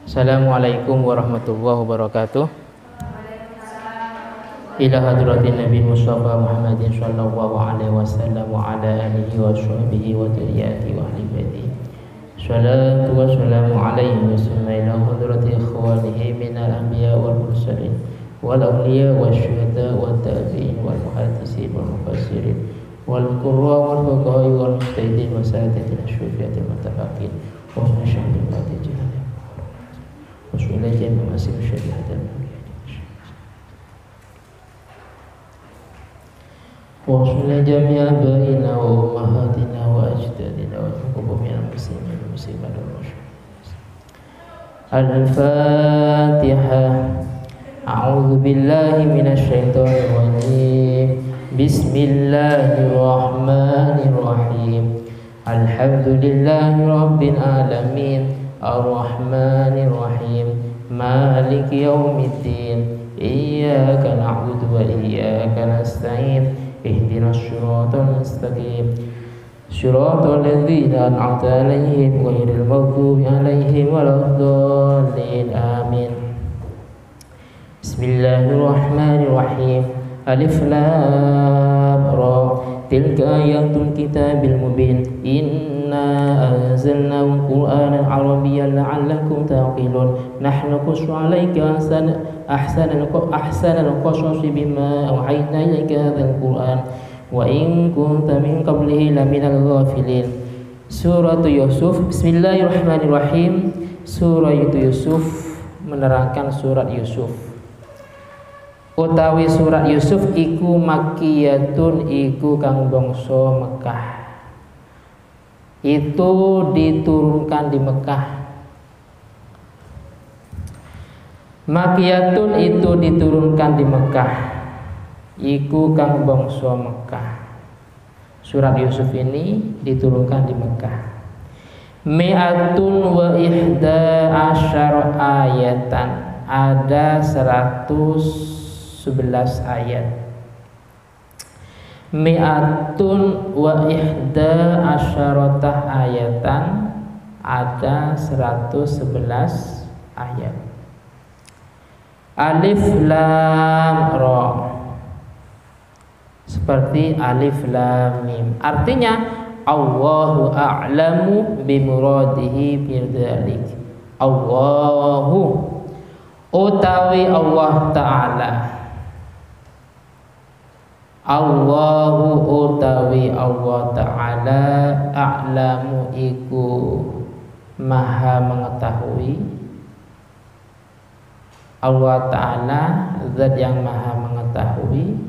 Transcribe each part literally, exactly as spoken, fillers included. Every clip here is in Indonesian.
Assalamualaikum warahmatullahi wabarakatuh. Ila hadratin Nabi Mustafa Muhammadin sallallahu alaihi wasallam wa ala alihi wa sahbihi wa dzurriyyati wa ahli baiti. Salatu wassalamu alaihi wa ila hadrati ikhwanihi minal anbiya wal mursalin wal awliya wasyuhada wat tabi'in wal muhaddisin wal mufassirin wal qurra wal fuqaha wal mujtahidin wa saadatil syufiyatil muttaqin wa masyayikh al-fatihah. Wassalamualaikum warahmatullahi wabarakatuh. Wassalamualaikum jami'a baina wa ummahatina wa ajdadina wa hukumina muslimin muslimat wal muslimin. Al-Fatihah. A'udzu billahi minasy syaithanir rajim. Bismillahirrahmanirrahim. Alhamdulillahi rabbil alamin. Ar-Rahmanir Rahim. Maliki yaumiddin. Iyyaka na'budu wa iyyaka nasta'in. Ihdinas siratal mustaqim. Siratal ladzina an'amta 'alaihim ghairil maghdubi 'alaihim waladdallin. Amin. Bismillahirrahmanirrahim. Alif lam ra. Tilka ayatul kitabil mubin. Inna anzalnahu Qur'anan Arabiyyan la'allakum taqilun. Nahnu naqussu 'alaika ahsana ahsanal ahsanal qasasi bima awhayna ilayka hadzal Qur'an wa in kunta min qablihi laminal ghafilin. Surah Yusuf. Bismillahirrahmanirrahim. Surah Yusuf menerangkan surat Yusuf. Utawi surat Yusuf iku makkiyatun, iku kang bangsa Mekah. Itu diturunkan di Mekah. Makkiyatun itu diturunkan di Mekah. Iku kang bangsa Mekah. Surat Yusuf ini diturunkan di Mekah. Mi'atun wa ihda asyara ayatan. Ada seratus sebelas ayat. Mi'atun wa ihda asyarotah ayatan. Ada seratus sebelas ayat. Alif lam ra. Seperti alif lam mim. Artinya Allahu a'lamu bimuradihi bidzalik. Allahu utawi Allah Ta'ala. Allahu utawi Allah Ta'ala a'lamu iku maha mengetahui. Allah Ta'ala zat yang maha mengetahui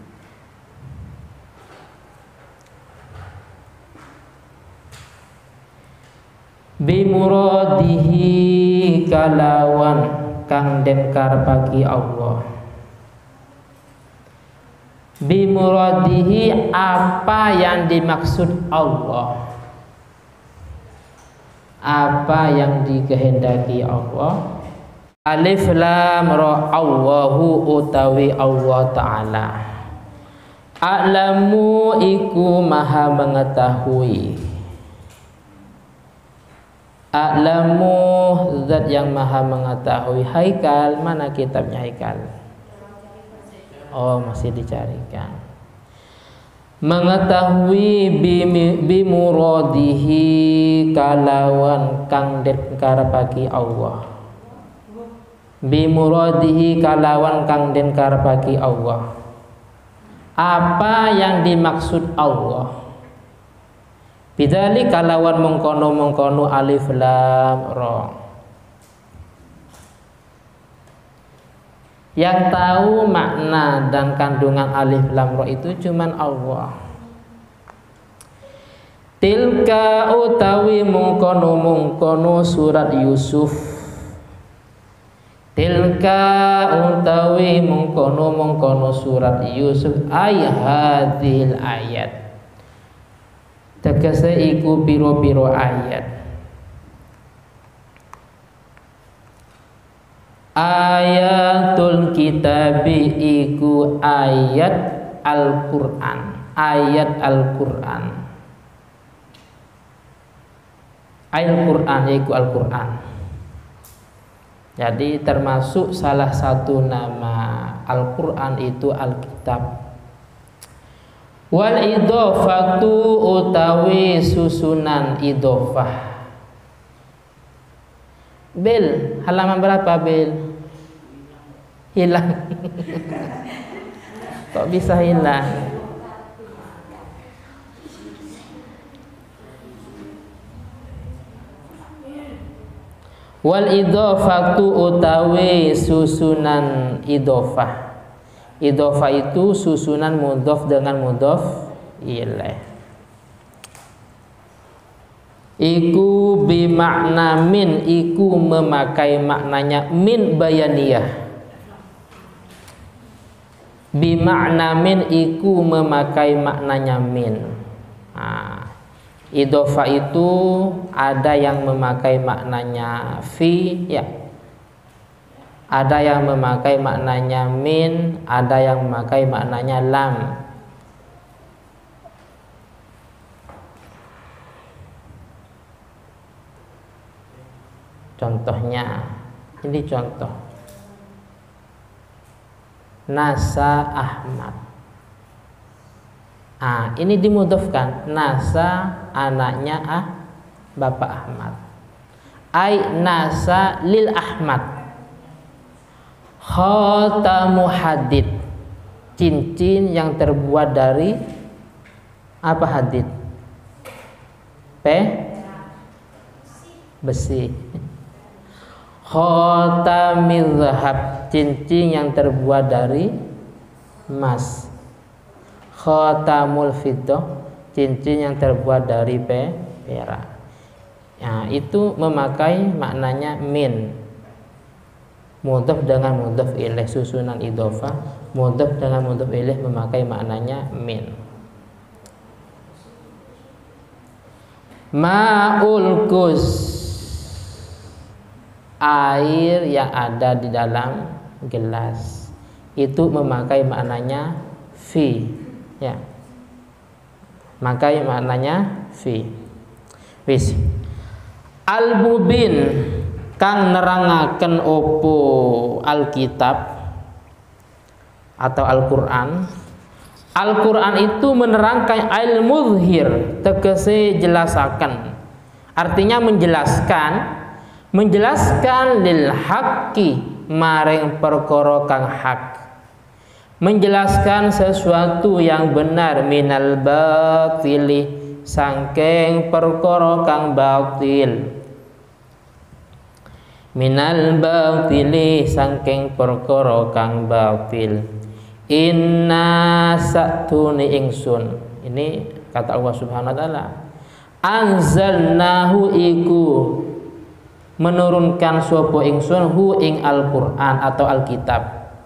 bimuradihi kalawan kang den karepake Allah. Bimuradihi apa yang dimaksud Allah, apa yang dikehendaki Allah. Alif lam ra. Allahu utawi Allah Ta'ala a'lamu iku maha mengetahui. A'lamu zat yang maha mengetahui. Haikal, mana kitabnya Haikal? Oh, masih dicarikan. Mengetahui bimuradihi kalawan kang den karepake Allah. Bimuradihi kalawan kang den karepake Allah. Apa yang dimaksud Allah? Bidzalik kalawan mengkono-mengkono alif lam ra. Yang tahu makna dan kandungan alif lam ra itu cuman Allah. Tilka utawi mengkono-mengkono surat Yusuf. Tilka utawi mengkono-mengkono surat Yusuf ayat hadhil ayat. Tegese iku piro-piro ayat. Ayatul kitabi iku ayat Al-Qur'an. Ayat Al-Qur'an. Al-Qur'an yaiku Al-Qur'an. Jadi termasuk salah satu nama Al-Qur'an itu Alkitab. Wal idhofatu utawi susunan idhofah. Bil, halaman berapa Bil? Hilang. Kok bisa hilang? Wal idhofatu utawi susunan idhofah. Idhofah itu susunan mudhof dengan mudhof ilaih. Iku bimakna min, iku memakai maknanya min bayaniyah. Bimakna min, iku memakai maknanya min. Nah, idhofah itu ada yang memakai maknanya fi, ya. Ada yang memakai maknanya min, ada yang memakai maknanya lam. Contohnya, ini contoh. Nasa Ahmad. Ah, ini dimudhofkan. Nasa anaknya ah Bapak Ahmad. Ai nasa lil Ahmad. Khatamu hadid, cincin yang terbuat dari apa hadid? P besi. Khatamil zahab, cincin yang terbuat dari emas. Khatamul fiddah, cincin yang terbuat dari perak. Nah, itu memakai maknanya min. Mudhof dengan mudhof ilaih, susunan idhofah. Mudhof dengan mudhof ilaih memakai maknanya min. Ma'ul kus, air yang ada di dalam gelas, itu memakai maknanya fi, ya. Memakai maknanya fi. Wis. Al-mubin kang nerangaken opo Alkitab atau Al-Qur'an. Al-Qur'an itu menerangkan al-muzhir, tegese jelasaken. Artinya menjelaskan, menjelaskan lil haqqi maring perkara kang hak. Menjelaskan sesuatu yang benar minal batili sangking perkara kang batil. Minal batili sangking perkara kang batil. Inna satuni ingsun, ini kata Allah Subhanahu wa taala, anzalnahu iku menurunkan sapa ingsun hu ing Al-Qur'an atau Alkitab.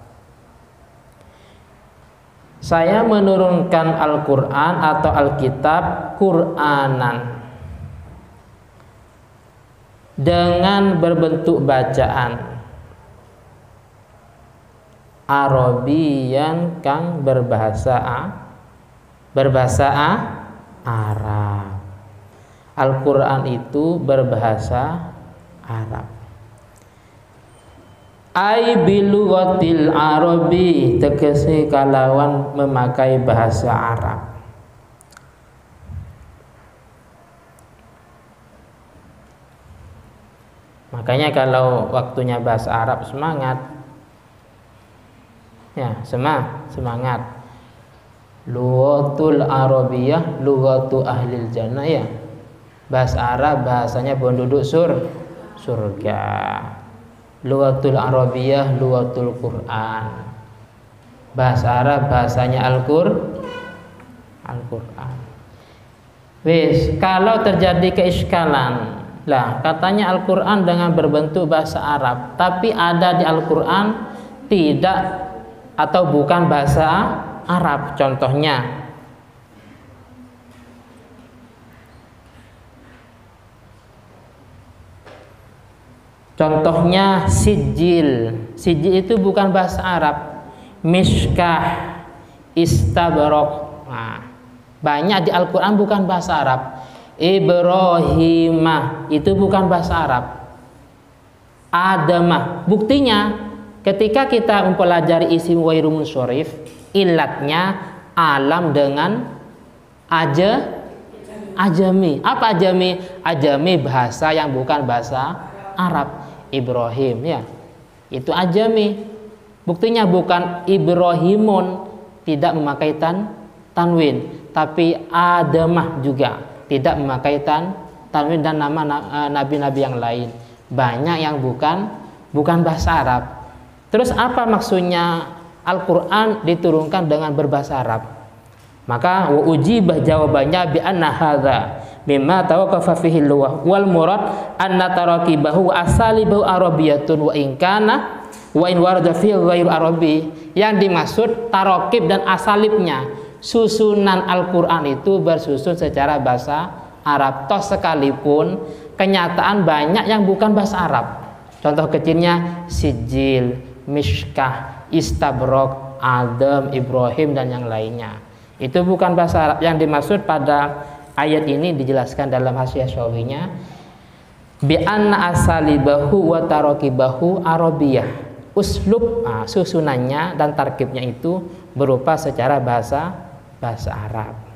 Saya menurunkan Al-Qur'an atau Alkitab Qur'anan dengan berbentuk bacaan Arabian kang berbahasa berbahasa Arab. Al-Qur'an itu berbahasa Arab. Ai bilughatil arabi, tegese kalawan memakai bahasa Arab. Makanya kalau waktunya bahasa Arab semangat, ya semangat, semangat. Lughatul Arabiyah, lughatu ahlil jannah, ya. Bahasa Arab bahasanya penduduk sur surga. Lughatul Arabiyah, lughatul Quran. Bahasa Arab bahasanya Al-Qur'an. Al-Qur'an. Wis, kalau terjadi keiskalan, lah katanya Al-Qur'an dengan berbentuk bahasa Arab, tapi ada di Al-Qur'an tidak atau bukan bahasa Arab. Contohnya, Contohnya sijil. Sijil itu bukan bahasa Arab. Miskah, istabrok. Nah, banyak di Al-Qur'an bukan bahasa Arab. Ibrahimah itu bukan bahasa Arab. Adamah. Buktinya ketika kita mempelajari isim ghairu munsharif, ilatnya alam dengan aja ajami. Apa ajami? Ajami bahasa yang bukan bahasa Arab. Ibrahim ya, itu ajami. Buktinya bukan Ibrahimun, tidak memakai tan tanwin, tapi Adamah juga tidak memakai tan tanwin, dan nama nabi-nabi yang lain banyak yang bukan bukan bahasa Arab. Terus apa maksudnya Al-Quran diturunkan dengan berbahasa Arab? Maka wa ujibah jawabannya bi anna hadza mimma tawaqqafa fihi luwah wal murad anna tarakibahu asalibahu arabiyatun wa in kana wa in warada fi ghairu arabi. Yang dimaksud tarakib dan asalibnya, susunan Al-Qur'an itu bersusun secara bahasa Arab, toh sekalipun kenyataan banyak yang bukan bahasa Arab. Contoh kecilnya sijil, mishkah, istabrok, Adam, Ibrahim dan yang lainnya. Itu bukan bahasa Arab. Yang dimaksud pada ayat ini dijelaskan dalam Hasyiah Syawinya bi anna asalibahu wa tarakibahu arabiyah. Uslub, nah, susunannya dan tarkibnya itu berupa secara bahasa bahasa Arab.